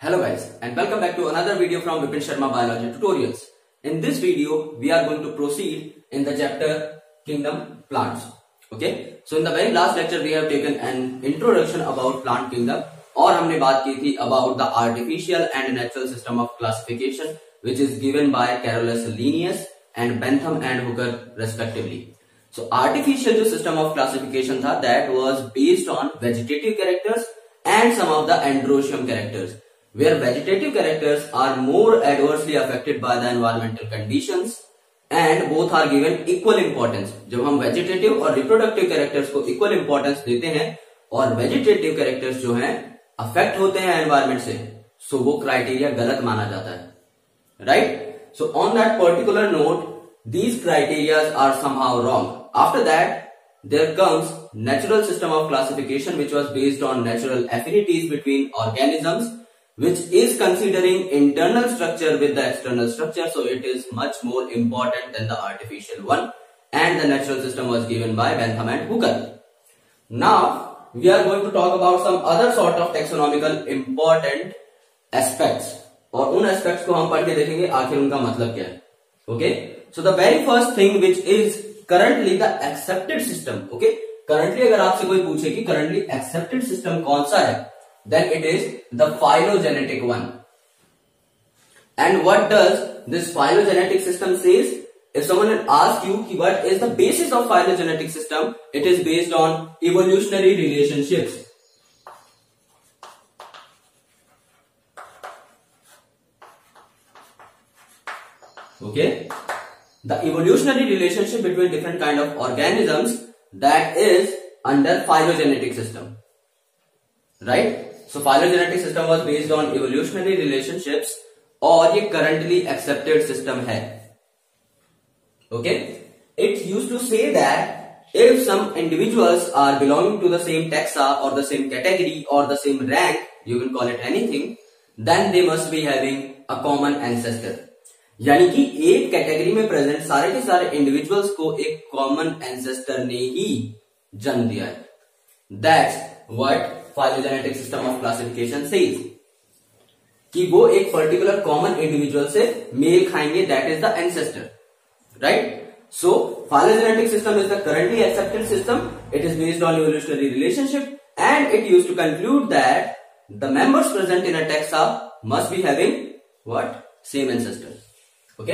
Hello guys and welcome back to another video from Vipin Sharma Biology Tutorials. In this video we are going to proceed in the chapter Kingdom Plants. Okay, so in the very last lecture we have taken an introduction about plant kingdom और हमने बात की थी about the artificial and natural system of classification which is given by Carolus Linnaeus and Bentham and Hooker respectively. So artificial जो system of classification था that was based on vegetative characters and some of the androecium characters, where vegetative characters are more adversely affected by the environmental conditions and both are given equal importance. जब हम vegetative और reproductive characters को equal importance देते हैं और vegetative characters जो हैं affect होते हैं environment से, so वो criteria गलत माना जाता है, right? So on that particular note, these criteria are somehow wrong. After that, there comes natural system of classification which was based on natural affinities between organisms, which is considering internal structure with the external structure, so it is much more important than the artificial one, and the natural system was given by Bentham and Hooker. Now we are going to talk about some other sort of taxonomical important aspects, और उन aspects को हम पढ़ के देखेंगे आखिर उनका मतलब क्या है. Okay, so the very first thing which is currently the accepted system. Okay, currently अगर आपसे कोई पूछे कि currently accepted system कौन सा है, then it is the phylogenetic one. And what does this phylogenetic system says? If someone asks you what is the basis of phylogenetic system, it is based on evolutionary relationships. Okay, the evolutionary relationship between different kind of organisms, that is under phylogenetic system, right? So phylogenetic system was based on evolutionary relationships और ये currently accepted system है. Okay, it used to say that if some individuals are belonging to the same taxa or the same category or the same rank, you can call it anything, then they must be having a common ancestor. यानी कि एक category में present सारे के सारे individuals को एक common ancestor ने ही जन्म दिया है. That's what phylogenetic system of classification says, कि वो एक पर्टिकुलर कॉमन इंडिविजुअल से मेल खाएंगे, that is the ancestor, right? So phylogenetic system is the currently accepted system. It is based on evolutionary relationship and it used to conclude that the members present in a taxa must be having what? Same ancestor. Okay.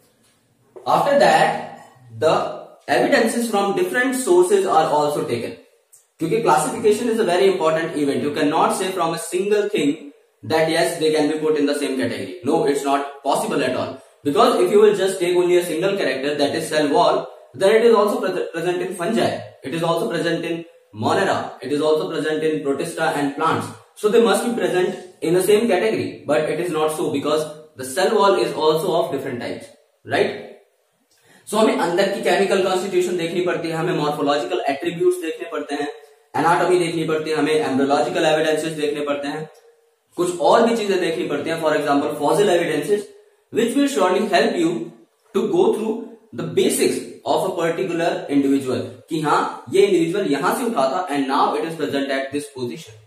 After that, the evidences from different sources are also taken. क्योंकि classification is a very important event. You cannot say from a single thing that yes, they can be put in the same category. No, it's not possible at all. Because if you will just take only a single character, that is cell wall, then it is also present in fungi. It is also present in Monera. It is also present in Protista and plants. So they must be present in the same category. But it is not so because the cell wall is also of different types, right? So हमें अंदर की chemical constitution देखनी पड़ती है, हमें morphological attributes देखने पड़ते हैं, एनाटॉमी देखनी पड़ती है, हमें एम्ब्रियोलॉजिकल एविडेंसेस देखने पड़ते हैं, कुछ और भी चीजें देखनी पड़ती हैं. For example fossil evidences which will surely help you to go through the basics of a particular individual, कि हाँ ये इंडिविजुअल यहां से उठा था and now it is present at this position.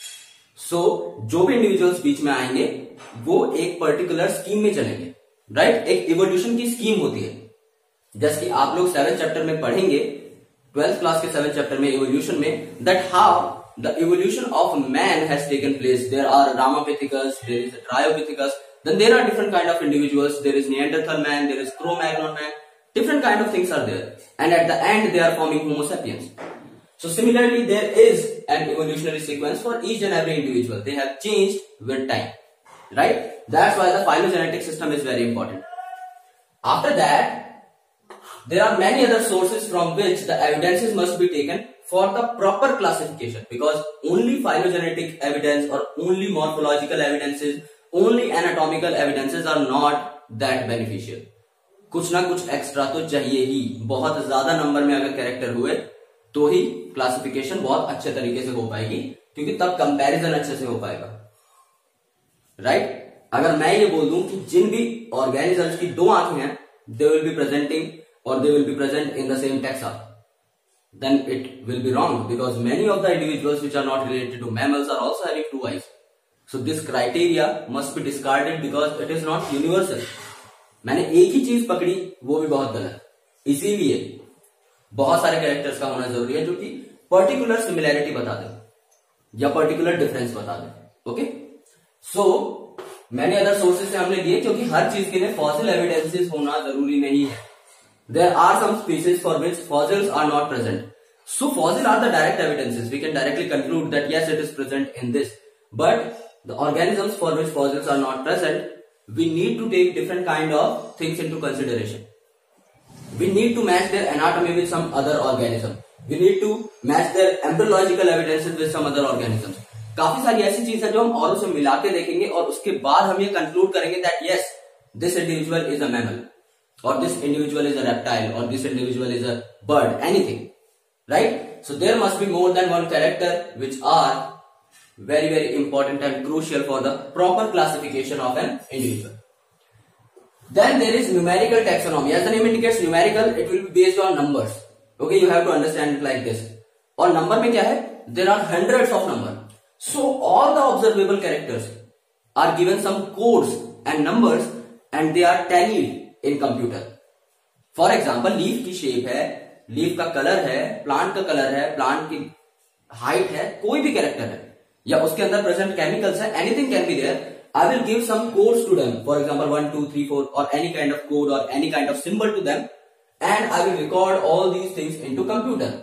So जो भी इंडिविजुअल्स बीच में आएंगे वो एक पर्टिकुलर स्कीम में चलेंगे, राइट? एक इवोल्यूशन की स्कीम होती है, जैसे कि आप लोग 7th चैप्टर में पढ़ेंगे, 12th क्लास के 7th चैप्टर में इवोल्यूशन में, that how the evolution of man has taken place. There are Ramapithecus, there is dryopithecus, then there are different kind of individuals, there is Neanderthal man, there is Cro-Magnon man, different kind of things are there, and at the end they are forming Homo sapiens. So similarly there is an evolutionary sequence for each and every individual. They have changed with time, right? That's why the phylogenetic system is very important. After that, there are many other sources from which the evidences must be taken for the proper classification, because only phylogenetic evidence or only morphological evidences, only anatomical evidences are not that beneficial. कुछ ना कुछ extra तो चाहिए ही. बहुत ज्यादा number में अगर character हुए तो ही क्लासिफिकेशन बहुत अच्छे तरीके से हो पाएगी, क्योंकि तब कंपैरिजन अच्छे से हो पाएगा, राइट? अगर मैं ये बोल दूं कि जिन भी ऑर्गेनिजम्स की 2 आंखें हैं, दे विल बी प्रेजेंटिंग और they will be present in the same taxa, then it will be wrong, because many of the individuals which are not related to mammals are also having 2 eyes. So this criteria must be discarded because it is not universal. मैंने एक ही चीज पकड़ी, वो भी बहुत गलत. इसीलिए बहुत सारे कैरेक्टर्स का होना जरूरी है जो कि पर्टिकुलर सिमिलैरिटी बता दे या पर्टिकुलर डिफरेंस बता दे. ओके, सो मैंने अदर सोर्सेज से हमने लिए क्योंकि हर चीज के लिए फॉसिल एविडेंसेस होना जरूरी नहीं है. There are some species for which fossils are not present. So fossil are the direct evidences. We can directly conclude that yes it is present in this. But the organisms for which fossils are not present, we need to take different kind of things into consideration. We need to match their anatomy with some other organism. We need to match their embryological evidences with some other organisms. काफी सारी ऐसी चीज है जो हम औरों से मिला के देखेंगे और उसके बाद हम ये कंक्लूड करेंगे that yes this individual is a mammal और this individual is a reptile और this individual is a bird, anything, right? So there must be more than one character which are very important and crucial for the proper classification of an individual. Then there is numerical taxonomy. As the name indicates, numerical, it will be based on numbers. Okay, you have to understand it like this. और number में क्या है? There are hundreds of number. So all the observable characters are given some codes and numbers and they are tallied in computer. For example, leaf की shape है, leaf का color है, plant का color है, plant की height है, कोई भी character है या उसके अंदर प्रेजेंट केमिकल्स है, anything can be there. I will give some codes to them, for example 1 2 3 4 और एनी काइंड ऑफ कोड और any kind of symbol to them and I will record all these things into computer.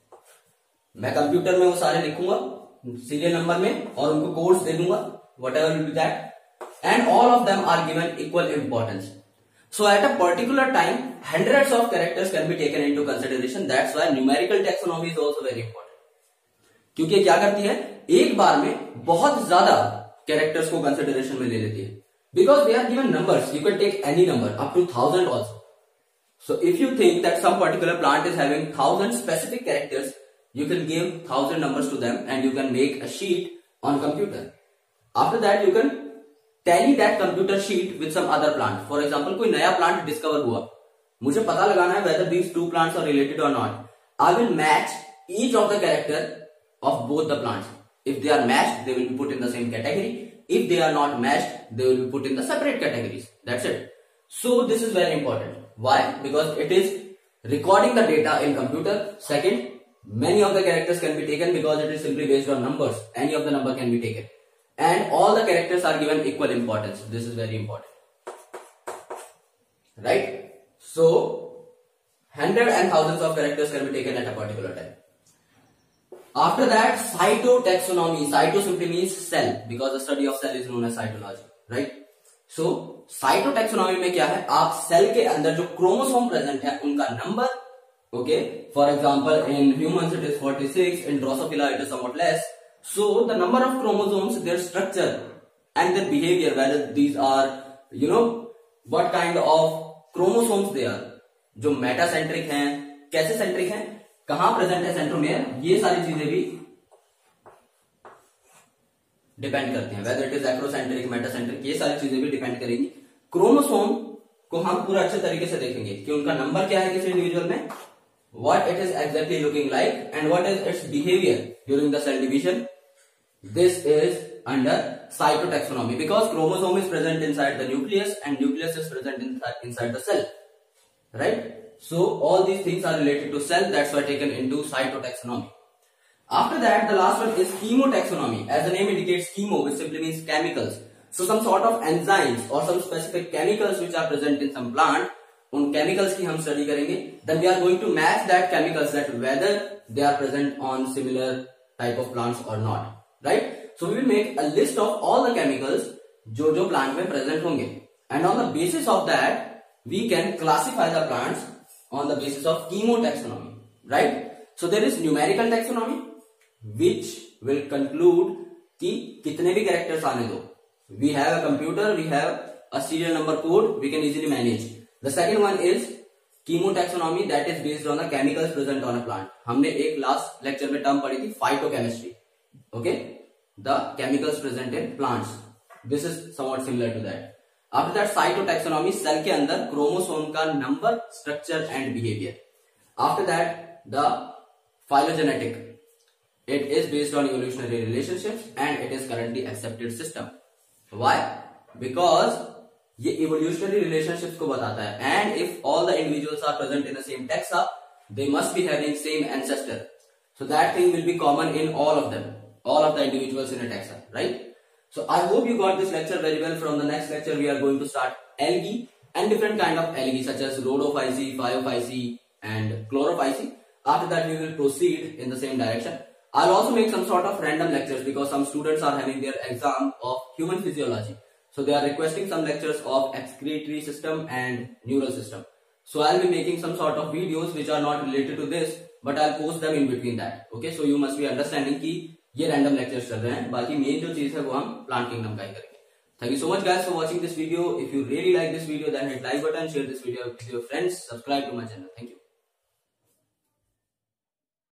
मैं computer में वो सारे लिखूंगा serial number में और उनको कोड्स दे दूंगा, whatever will be that, and all of them are given equal importance. So at a particular time hundreds of characters can be taken into consideration. That's why numerical taxonomy is also very important. क्योंकि क्या करती है, एक बार में बहुत ज्यादा characters को consideration में ले लेती है. Because they are given numbers, you can take any number up to 1000 also. So if you think that some particular plant is having 1000 specific characters, you can give 1000 numbers to them and you can make a sheet on computer. After that you can tally that computer sheet with some other plant. For example कोई नया plant discover हुआ, मुझे पता लगाना है whether these two plants are related और not. I will match each of the character of both the plants. If they are matched, they will be put in the same category. If they are not matched, they will be put in the separate categories. That's it. So this is very important. Why? Because it is recording the data in computer. Second, many of the characters can be taken because it is simply based on numbers. Any of the number can be taken. And all the characters are given equal importance. This is very important. Right? So, hundreds and thousands of characters can be taken at a particular time. After that, cytotaxonomy. Cyto simply means cell because the study of cell is known as cytology, right? So cytotaxonomy में क्या है, आप cell के अंदर जो chromosome present है उनका number, okay, for example in humans it is 46, in Drosophila it is somewhat less. So the number of chromosomes, their structure and their behavior, whether these are, you know, what kind of chromosomes they are, जो metacentric हैं, कैसे centric हैं, कहां present है centromere, ये सारी चीजें भी डिपेंड करती हैं. Whether it is acrocentric, metacentric, ये सारी चीजें भी डिपेंड करेंगी. क्रोमोसोम को हम पूरा अच्छे तरीके से देखेंगे कि उनका नंबर क्या है किसी इंडिविजुअल में, what it is exactly looking like and what is its behaviour during the cell division. This is under cytotaxonomy because chromosome is present inside the nucleus and nucleus is present inside the cell, right? So all these things are related to cell. That's why taken into cytotaxonomy. After that, the last one is chemotaxonomy. As the name indicates, chemo, which simply means chemicals. So some sort of enzymes or some specific chemicals which are present in some plant. उन chemicals की हम study करेंगे. Then we are going to match that chemicals that whether they are present on similar type of plants or not. Right? So we will make a list of all the chemicals जो plant में present होंगे. And on the basis of that, we can classify the plants on the basis of chemotaxonomy, right? So there is numerical taxonomy which will conclude कि कितने भी characters आने दो. We have a computer, we have a serial number code, we can easily manage. The second one is chemotaxonomy, that is based on the chemicals present on a plant. हमने एक last lecture में term पढ़ी थी phytochemistry, okay? The chemicals present in plants. This is somewhat similar to that. After that, cytotaxonomy, cell के अंदर chromosome का number, structure and behaviour. After that, the phylogenetic. It is based on evolutionary relationships and it is currently accepted system. Why? Because ये evolutionary relationships को बताता है, and if all the individuals are present in the same taxa, they must be having same ancestor. So that thing will be common in all of them, all of the individuals in a taxa, right? So I hope you got this lecture very well. From the next lecture, we are going to start algae and different kind of algae such as rhodophyceae, phaeophyceae, and chlorophyceae. After that, we will proceed in the same direction. I'll also make some sort of random lectures because some students are having their exam of human physiology. So they are requesting some lectures of excretory system and neural system. So I'll be making some sort of videos which are not related to this, but I'll post them in between that. Okay, so you must be understanding कि ये random lectures चल रहे हैं, बाकी main जो चीज है वो हम plant kingdom का ही करेंगे. Thank you so much guys for watching this video. If you really like this video, then hit like button, share this video with your friends, subscribe to my channel. Thank you.